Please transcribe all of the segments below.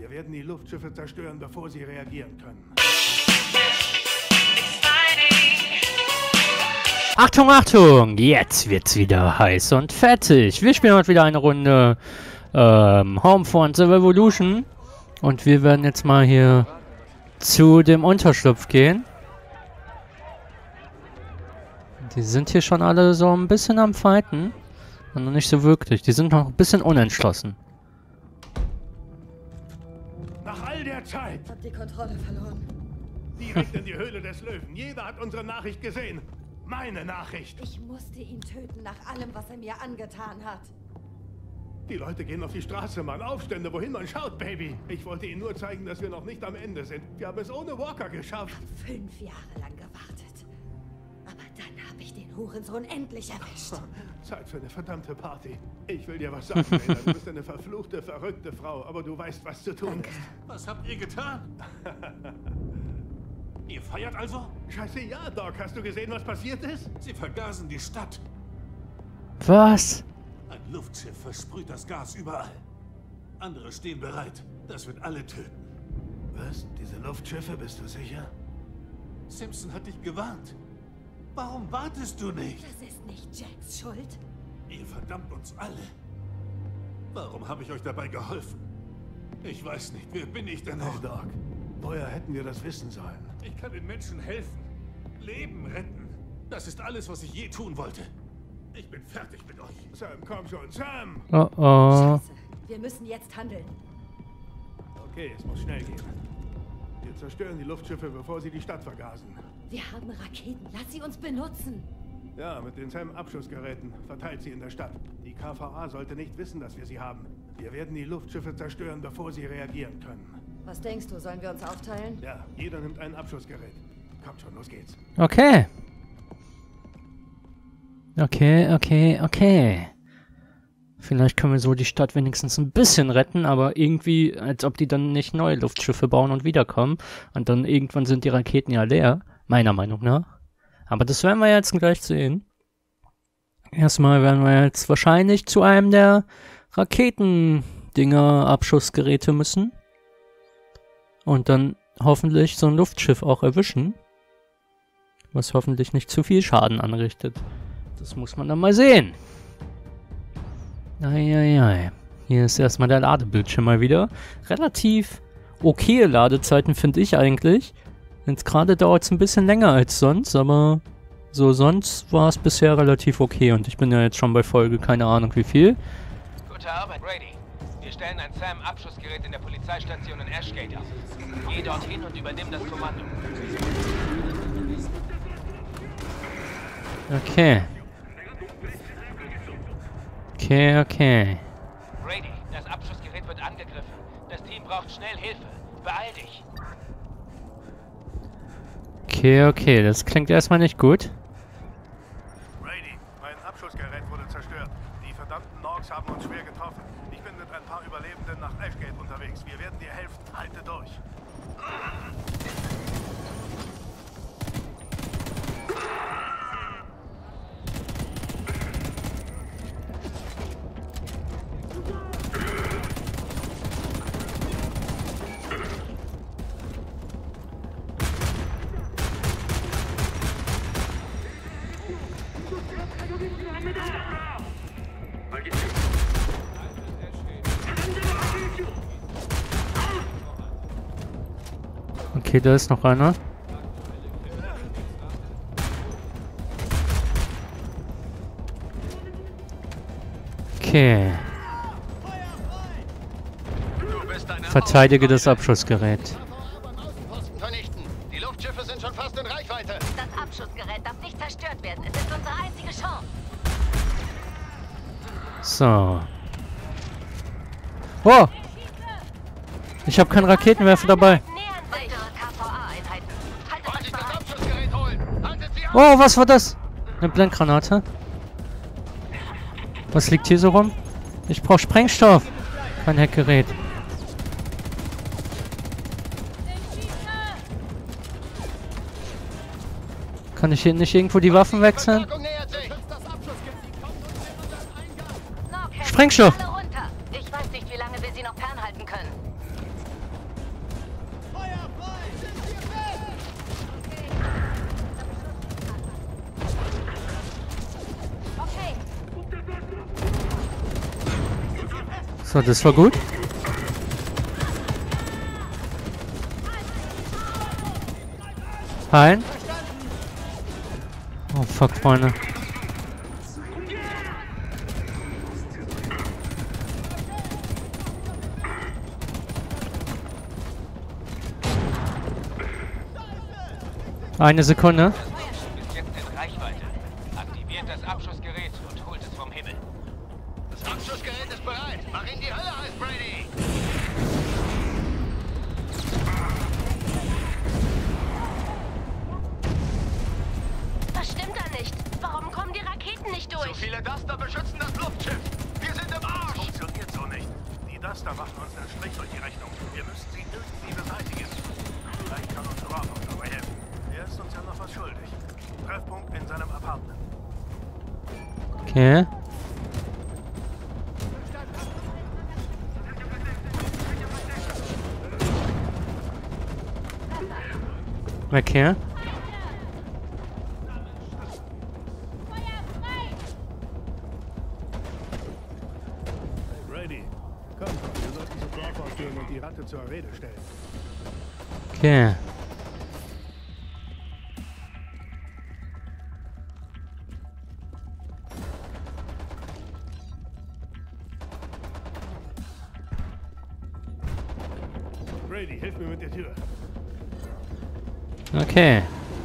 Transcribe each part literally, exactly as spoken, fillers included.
Wir werden die Luftschiffe zerstören, bevor sie reagieren können. Achtung, Achtung! Jetzt wird's wieder heiß und fettig. Wir spielen heute wieder eine Runde ähm, Homefront The Revolution. Und wir werden jetzt mal hier zu dem Unterschlupf gehen. Die sind hier schon alle so ein bisschen am Fighten. Und noch nicht so wirklich. Die sind noch ein bisschen unentschlossen. Nach all der Zeit! Ich hab die Kontrolle verloren. Direkt in die Höhle des Löwen. Jeder hat unsere Nachricht gesehen. Meine Nachricht. Ich musste ihn töten nach allem, was er mir angetan hat. Die Leute gehen auf die Straße, Mann. Aufstände, wohin man schaut, Baby. Ich wollte ihnen nur zeigen, dass wir noch nicht am Ende sind. Wir haben es ohne Walker geschafft. Ich hab fünf Jahre lang gewartet. Aber dann habe ich den Hurensohn endlich erwischt. Zeit für eine verdammte Party. Ich will dir was sagen, Lena. Du bist eine verfluchte, verrückte Frau, aber du weißt, was zu tun ist. Was habt ihr getan? Ihr feiert also? Scheiße, ja, Doc. Hast du gesehen, was passiert ist? Sie vergasen die Stadt. Was? Ein Luftschiff versprüht das Gas überall. Andere stehen bereit. Das wird alle töten. Was? Diese Luftschiffe, bist du sicher? Simpson hat dich gewarnt. Warum wartest du nicht? Das ist nicht Jacks Schuld. Ihr verdammt uns alle. Warum habe ich euch dabei geholfen? Ich weiß nicht, wer bin ich denn noch? Hey, Doc. Woher hätten wir das wissen sollen? Ich kann den Menschen helfen. Leben retten. Das ist alles, was ich je tun wollte. Ich bin fertig mit euch. Sam, komm schon, Sam! Oh oh. Scheiße. Wir müssen jetzt handeln. Okay, es muss schnell gehen. Wir zerstören die Luftschiffe, bevor sie die Stadt vergasen. Wir haben Raketen. Lass sie uns benutzen. Ja, mit den Sam-Abschussgeräten. Verteilt sie in der Stadt. Die K V A sollte nicht wissen, dass wir sie haben. Wir werden die Luftschiffe zerstören, bevor sie reagieren können. Was denkst du, sollen wir uns aufteilen? Ja, jeder nimmt ein Abschussgerät. Kommt schon, los geht's. Okay. Okay, okay, okay. Vielleicht können wir so die Stadt wenigstens ein bisschen retten, aber irgendwie, als ob die dann nicht neue Luftschiffe bauen und wiederkommen. Und dann irgendwann sind die Raketen ja leer, meiner Meinung nach. Aber das werden wir jetzt gleich sehen. Erstmal werden wir jetzt wahrscheinlich zu einem der Raketendinger-Abschussgeräte müssen. Und dann hoffentlich so ein Luftschiff auch erwischen. Was hoffentlich nicht zu viel Schaden anrichtet. Das muss man dann mal sehen. Eieiei. Hier ist erstmal der Ladebildschirm mal wieder. Relativ okaye Ladezeiten finde ich eigentlich. Jetzt gerade dauert es ein bisschen länger als sonst, aber so sonst war es bisher relativ okay. Und ich bin ja jetzt schon bei Folge, keine Ahnung wie viel. Gute Arbeit, Brady. Wir stellen ein Sam-Abschussgerät in der Polizeistation in Ashgate auf. Geh dorthin und übernimm das Kommando. Okay. Okay, okay. Brady, das Abschussgerät wird angegriffen. Das Team braucht schnell Hilfe. Beeil dich. Okay, okay. Das klingt erstmal nicht gut. Brady, mein Abschussgerät wurde zerstört. Die verdammten Norks haben uns schwer getroffen. Ich bin mit ein paar Überlebenden nach Ashgate unterwegs. Wir werden dir helfen. Halte durch. Okay, da ist noch einer. Okay. Verteidige das Abschussgerät. Vernichten. Die Luftschiffe sind schon fast in Reichweite. Das Abschussgerät darf nicht zerstört werden. Es ist unsere einzige Chance. So. Oh! Ich habe keinen Raketenwerfer dabei. Oh, was war das? Eine Blendgranate. Was liegt hier so rum? Ich brauche Sprengstoff. Kein Hackgerät. Kann ich hier nicht irgendwo die Waffen wechseln? Sprengstoff! Ich weiß nicht, wie lange wir sie noch fernhalten können. So, das war gut. Heilen. Oh fuck, Freunde. Eine Sekunde. Das Feuerschutz ist jetzt in Reichweite. Aktiviert das Abschussgerät und holt es vom Himmel. Das Abschussgerät ist bereit. Mach ihn die Hölle heiß, Brady. Was stimmt da nicht? Warum kommen die Raketen nicht So durch? viele Duster beschützen das Luftschiff. Wir sind im Arsch. Funktioniert so nicht. Die Duster machen uns einen Strich durch die Rechnung. Wir müssen sie irgendwie beseitigen. Vielleicht kann uns Crawford dabei helfen. Er ist uns ja noch was schuldig. Treffpunkt in seinem Apartment. Okay. Weg hier. Brady, komm, wir sollten zu Crawford gehen und die Ratte zur Rede stellen. Okay. Brady, hilf mir mit der Tür. Okay.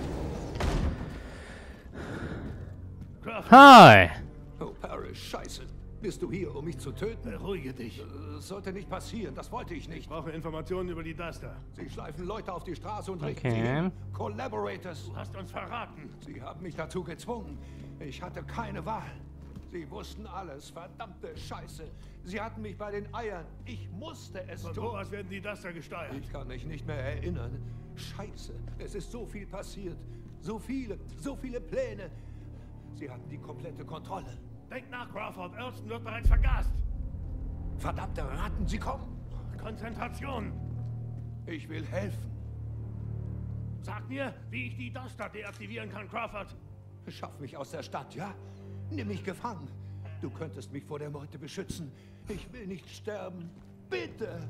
Crawford, Hi. Oh, Parrish, scheiße. Bist du hier, um mich zu töten? beruhige dich. Das sollte nicht passieren, das wollte ich nicht. Ich brauche Informationen über die Duster. Sie schleifen Leute auf die Straße und richten Okay. sie hin. Collaborators. Du hast uns verraten. Sie haben mich dazu gezwungen. Ich hatte keine Wahl. Sie wussten alles, verdammte Scheiße. Sie hatten mich bei den Eiern. Ich musste es Von tun. wo aus werden die Duster gesteuert? Ich kann mich nicht mehr erinnern. Scheiße, es ist so viel passiert. So viele, so viele Pläne. Sie hatten die komplette Kontrolle. Denk nach, Crawford. Elston wird bereits vergast. Verdammte Ratten, sie kommen. Konzentration. Ich will helfen. Sag mir, wie ich die Duster deaktivieren kann, Crawford. Schaff mich aus der Stadt, ja? Nimm mich gefangen. Du könntest mich vor der Meute beschützen. Ich will nicht sterben. Bitte.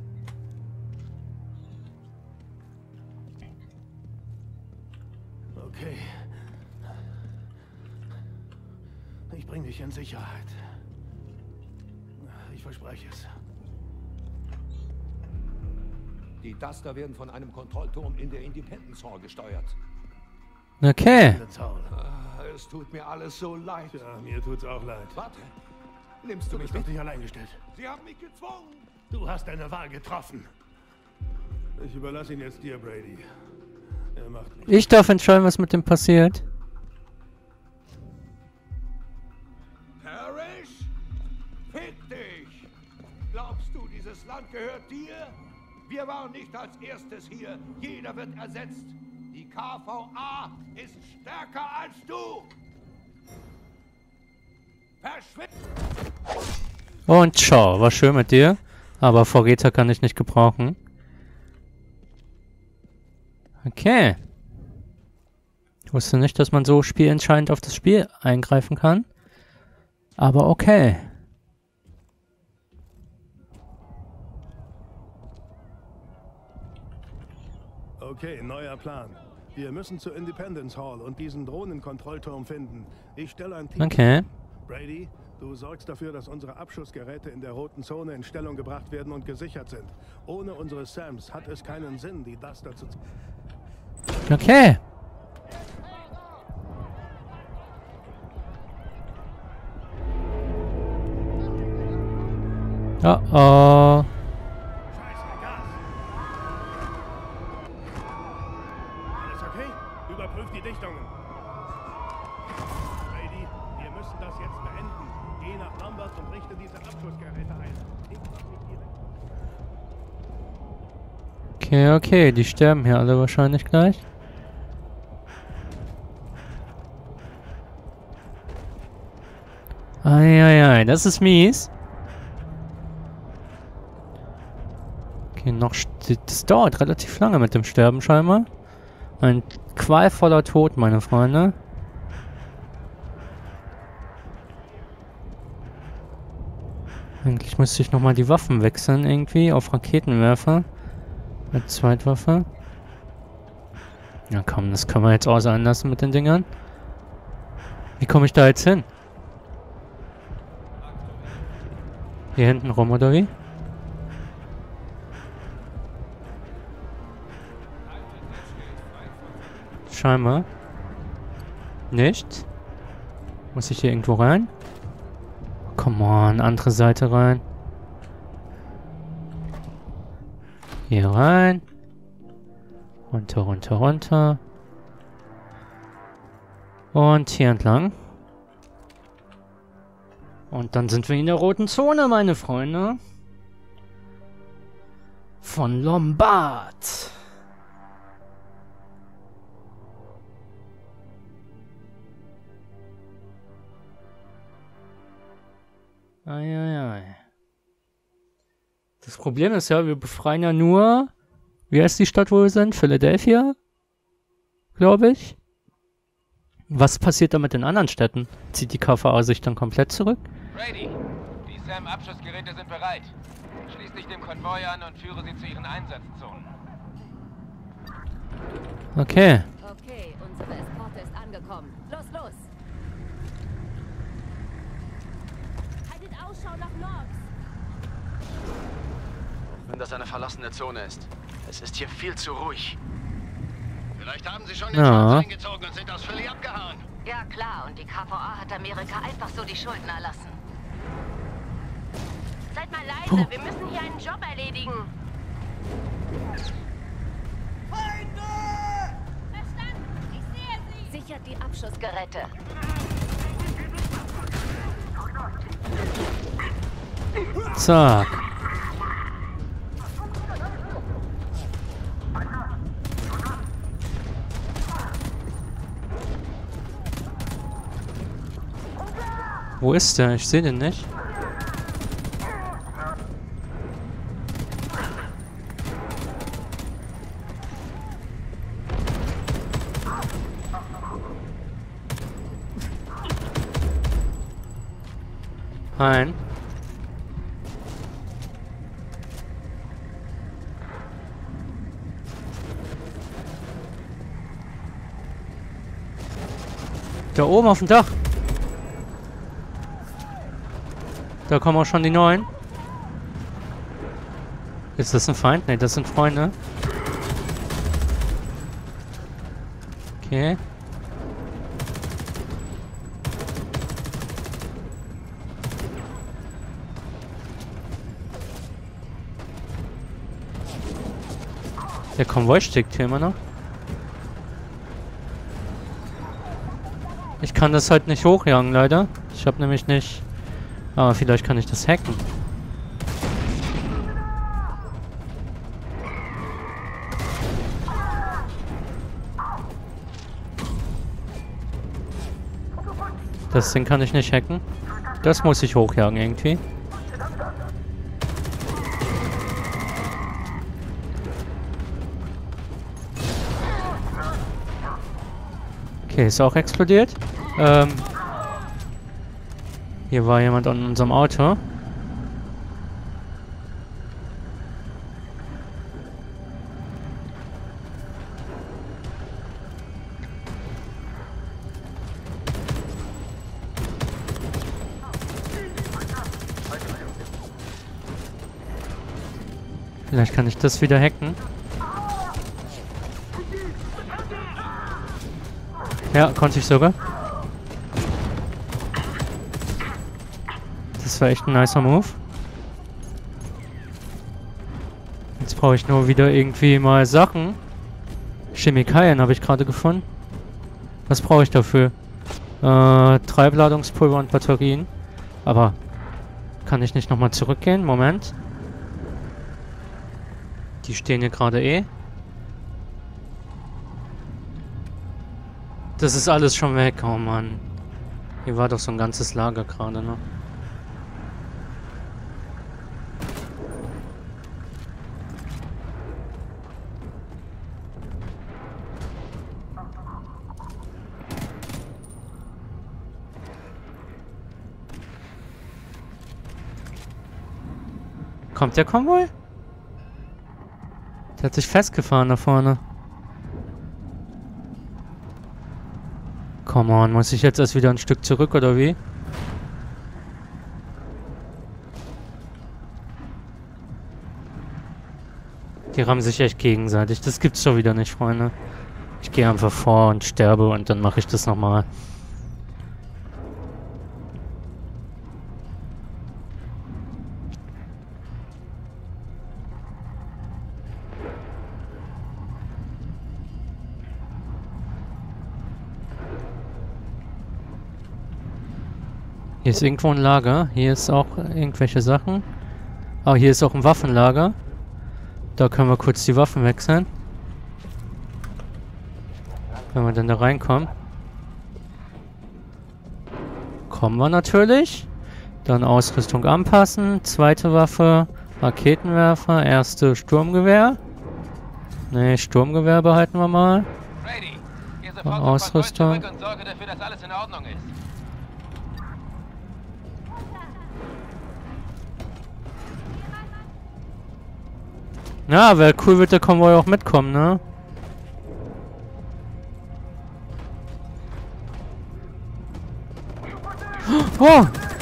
Okay. Ich bringe dich in Sicherheit. Ich verspreche es. Die Duster werden von einem Kontrollturm in der Independence Hall gesteuert. Okay. Der Zaun. Ah, es tut mir alles so leid. Ja, mir tut's auch leid. Warte. Nimmst du Du mich bist doch mit? nicht allein gestellt. Sie haben mich gezwungen. Du hast deine Wahl getroffen. Ich überlasse ihn jetzt dir, Brady. Er macht nichts. Ich darf entscheiden, was mit dem passiert. Parrish? Fick dich! Glaubst du, dieses Land gehört dir? Wir waren nicht als erstes hier. Jeder wird ersetzt. Die K V A ist stärker als du. Verschwind! Und ciao. War schön mit dir. Aber Vorräter kann ich nicht gebrauchen. Okay. Ich wusste nicht, dass man so spielentscheidend auf das Spiel eingreifen kann. Aber okay. Okay, neuer Plan. Wir müssen zur Independence Hall und diesen Drohnenkontrollturm finden. Ich stelle ein Team. Okay. Brady, du sorgst dafür, dass unsere Abschussgeräte in der roten Zone in Stellung gebracht werden und gesichert sind. Ohne unsere Sams hat es keinen Sinn, die Duster zu... Okay. Oh oh. Scheiße, Gas! Alles okay? Überprüf die Dichtungen. Brady, wir müssen das jetzt beenden. Geh nach Lambert und richte diese Abschussgeräte ein. Ich mach mich direkt. Okay, okay. Die sterben hier alle wahrscheinlich gleich. Eieiei, das ist mies. Okay, noch... Das dauert relativ lange mit dem Sterben scheinbar. Ein qualvoller Tod, meine Freunde. Eigentlich müsste ich nochmal die Waffen wechseln irgendwie auf Raketenwerfer. Mit Zweitwaffe. Ja komm, das können wir jetzt auch sein lassen mit den Dingern. Wie komme ich da jetzt hin? Hier hinten rum, oder wie? Scheinbar. Nicht. Muss ich hier irgendwo rein? Come on, andere Seite rein. Hier rein. Runter, runter, runter. Und hier entlang. Und dann sind wir in der roten Zone, meine Freunde. Von Lombard. Eieiei. Das Problem ist ja, wir befreien ja nur... Wie heißt die Stadt, wo wir sind? Philadelphia? Glaube ich. Was passiert da mit den anderen Städten? Zieht die K V A sich dann komplett zurück? Brady, die SAM-Abschussgeräte sind bereit. Schließ dich dem Konvoi an und führe sie zu ihren Einsatzzonen. Okay. Okay, unsere Eskorte ist angekommen. Los, los! Haltet Ausschau nach Norks! Wenn das eine verlassene Zone ist. Es ist hier viel zu ruhig. Vielleicht haben sie schon den Ja. Schwanz eingezogen und sind aus Philly abgehauen. Ja klar, und die K V A hat Amerika einfach so die Schulden erlassen. Seid mal leise, wir müssen hier einen Job erledigen. Verstanden, ich sehe sie. Sichert die Abschussgeräte. Zack. Wo ist der? Ich sehe den nicht. Nein. Da oben auf dem Dach. Da kommen auch schon die neuen. Ist das ein Feind? Ne, das sind Freunde. Okay. Der Konvoi steckt hier immer noch. Ich kann das halt nicht hochjagen, leider. Ich habe nämlich nicht... Aber vielleicht kann ich das hacken. Das Ding kann ich nicht hacken. Das muss ich hochjagen irgendwie. Okay, ist auch explodiert. Ähm... Hier war jemand an unserem Auto. Vielleicht kann ich das wieder hacken. Ja, konnte ich sogar. Das war echt ein nicer Move. Jetzt brauche ich nur wieder irgendwie mal Sachen. Chemikalien habe ich gerade gefunden. Was brauche ich dafür? Äh, Treibladungspulver und Batterien. Aber kann ich nicht nochmal zurückgehen? Moment. Die stehen hier gerade eh. Das ist alles schon weg. Oh Mann. Hier war doch so ein ganzes Lager gerade, ne? Kommt der Konvoi? Der hat sich festgefahren da vorne. Come on, muss ich jetzt erst wieder ein Stück zurück, oder wie? Die rammen sich echt gegenseitig. Das gibt's doch wieder nicht, Freunde. Ich gehe einfach vor und sterbe und dann mache ich das nochmal. Hier ist irgendwo ein Lager. Hier ist auch irgendwelche Sachen. Ah, hier ist auch ein Waffenlager. Da können wir kurz die Waffen wechseln. Wenn wir dann da reinkommen. Kommen wir natürlich. Dann Ausrüstung anpassen. Zweite Waffe. Raketenwerfer. Erste Sturmgewehr. Ne, Sturmgewehr behalten wir mal. Brady, geh sofort zum Ausrüstung. Konvoi zurück und sorge dafür, dass alles in Ordnung ist. Ja, wäre cool, wird der Konvoi auch mitkommen, ne? Oh!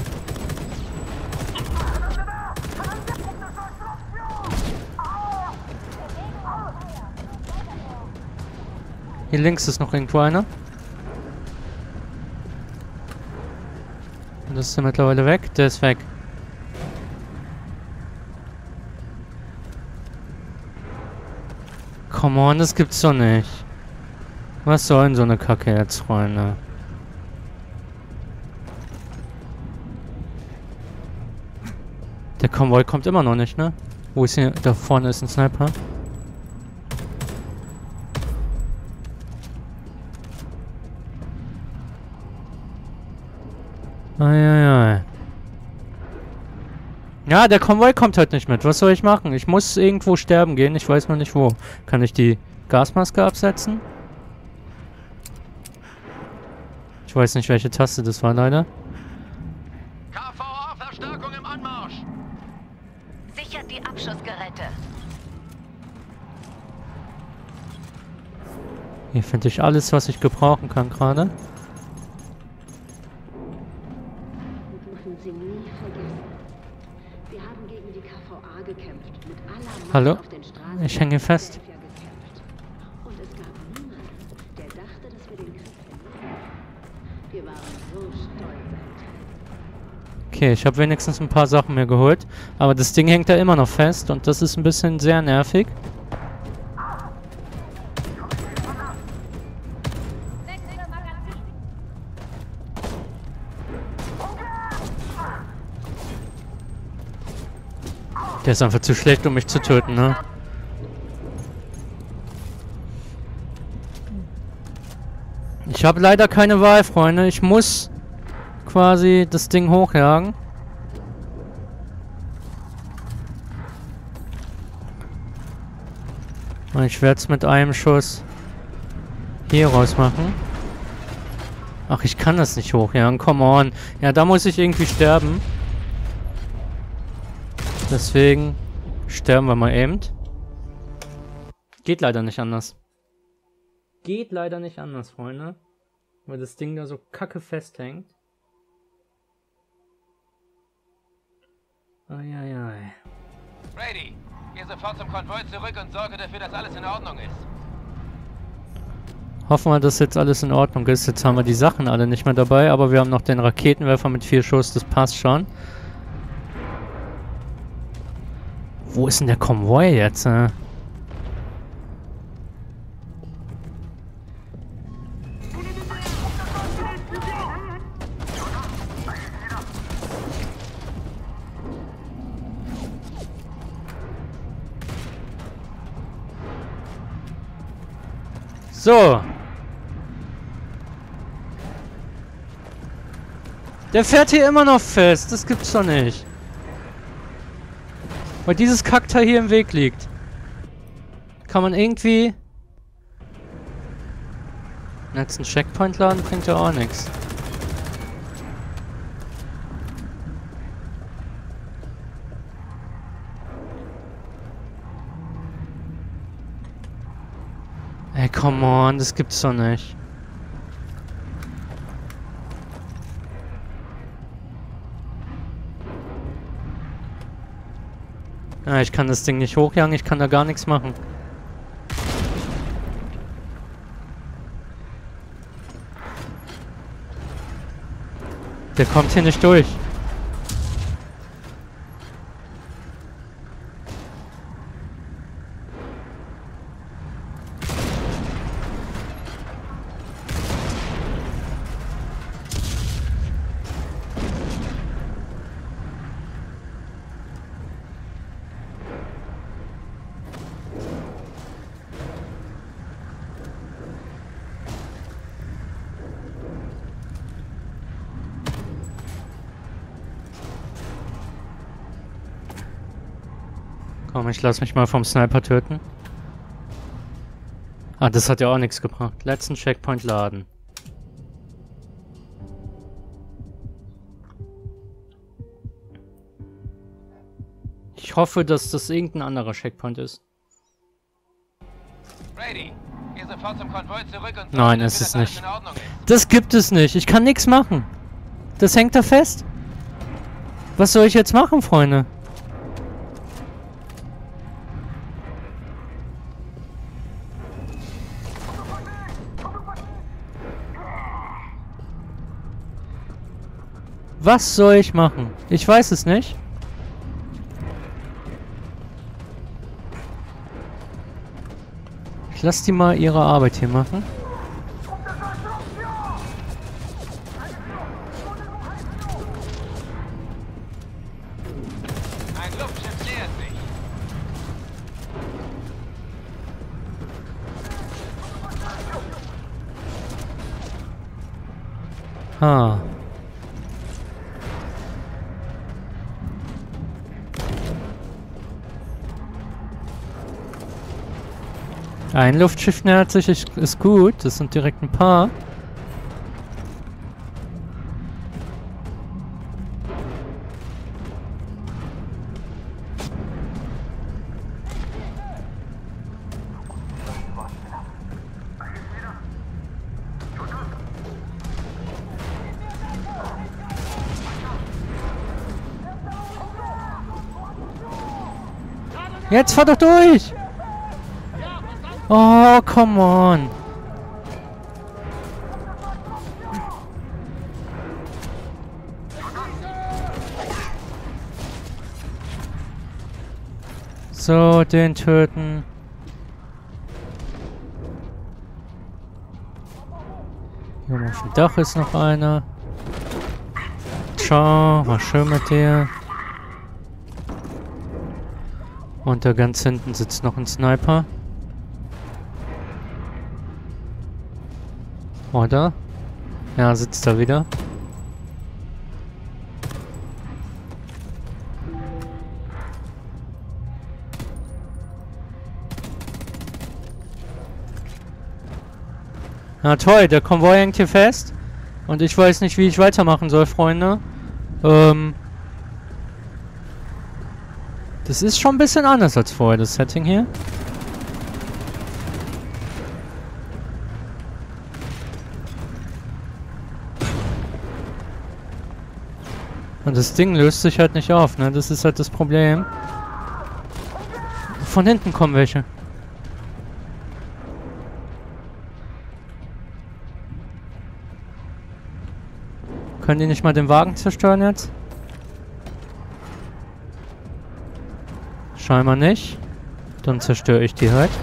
Hier links ist noch irgendwo einer. Und das ist ja mittlerweile weg. Der ist weg. Come on, das gibt's doch nicht. Was soll denn so eine Kacke jetzt, Freunde? Der Konvoi kommt immer noch nicht, ne? Wo ist hier? Da vorne ist ein Sniper. Eieiei. Ja, der Konvoi kommt halt nicht mit. Was soll ich machen? Ich muss irgendwo sterben gehen. Ich weiß noch nicht wo. Kann ich die Gasmaske absetzen? Ich weiß nicht, welche Taste das war, leider. K V A, Verstärkung im Anmarsch! Sichert die Abschussgeräte. Hier finde ich alles, was ich gebrauchen kann gerade. Dürfen Sie nie vergessen. Wir haben gegen die K V A gekämpft, mit aller Macht Hallo? auf den Straßen Ich hänge fest. gekämpft. Und es gab niemanden, der dachte, dass wir den Krieg verlieren. Wir waren so stolz, ein Teil. Okay, ich habe wenigstens ein paar Sachen mir geholt. Aber das Ding hängt da immer noch fest und das ist ein bisschen sehr nervig. Der ist einfach zu schlecht, um mich zu töten, ne? Ich habe leider keine Wahl, Freunde. Ich muss quasi das Ding hochjagen. Und ich werde es mit einem Schuss hier raus machen. Ach, ich kann das nicht hochjagen. Come on. Ja, da muss ich irgendwie sterben. Deswegen sterben wir mal eben. Geht leider nicht anders. Geht leider nicht anders, Freunde. Weil das Ding da so kacke festhängt. Eieiei. Brady, geh sofort zum Konvoi zurück und sorge dafür, dass alles in Ordnung ist. Hoffen wir, dass jetzt alles in Ordnung ist. Jetzt haben wir die Sachen alle nicht mehr dabei, aber wir haben noch den Raketenwerfer mit vier Schuss, das passt schon. Wo ist denn der Konvoi jetzt? Äh? So. Der fährt hier immer noch fest. Das gibt's doch nicht. Weil dieses Kackteil hier im Weg liegt. Kann man irgendwie... Jetzt einen Checkpoint laden bringt ja auch nichts. Ey, come on, das gibt's doch nicht. Ja, ich kann das Ding nicht hochjagen, ich kann da gar nichts machen. Der kommt hier nicht durch. Komm, ich lass mich mal vom Sniper töten. Ah, das hat ja auch nichts gebracht. Letzten Checkpoint laden. Ich hoffe, dass das irgendein anderer Checkpoint ist. Brady, geh sofort zum Konvoi zurück und Nein, es ist nicht. Das gibt es nicht. Ich kann nichts machen. Das hängt da fest. Was soll ich jetzt machen, Freunde? Was soll ich machen? Ich weiß es nicht. Ich lasse die mal ihre Arbeit hier machen. Ein Luftschiff nähert sich. Ah. Ein Luftschiff nähert sich, ist, ist gut. Das sind direkt ein paar. Jetzt fahr doch durch! Oh, come on. So, den töten. Hier auf dem Dach ist noch einer. Ciao, war schön mit dir. Und da ganz hinten sitzt noch ein Sniper. Oder? Ja, sitzt da wieder. Na toll, der Konvoi hängt hier fest. Und ich weiß nicht, wie ich weitermachen soll, Freunde. Ähm... Das ist schon ein bisschen anders als vorher, das Setting hier. Und das Ding löst sich halt nicht auf, ne? Das ist halt das Problem. Von hinten kommen welche. Können die nicht mal den Wagen zerstören jetzt? Scheinbar nicht. Dann zerstöre ich die halt.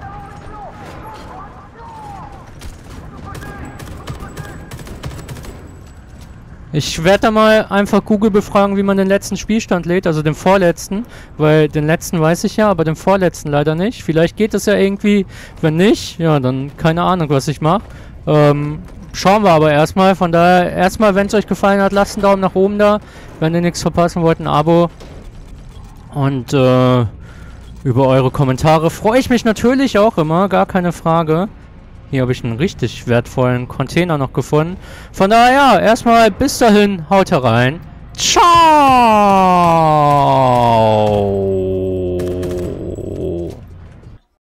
Ich werde da mal einfach Google befragen, wie man den letzten Spielstand lädt, also den vorletzten, weil den letzten weiß ich ja, aber den vorletzten leider nicht. Vielleicht geht es ja irgendwie, wenn nicht, ja, dann keine Ahnung, was ich mache. Ähm, schauen wir aber erstmal, von daher, erstmal, wenn es euch gefallen hat, lasst einen Daumen nach oben da, wenn ihr nichts verpassen wollt, ein Abo. Und äh, über eure Kommentare freue ich mich natürlich auch immer, gar keine Frage. Hier habe ich einen richtig wertvollen Container noch gefunden. Von daher, ja, erstmal bis dahin, haut herein. Ciao!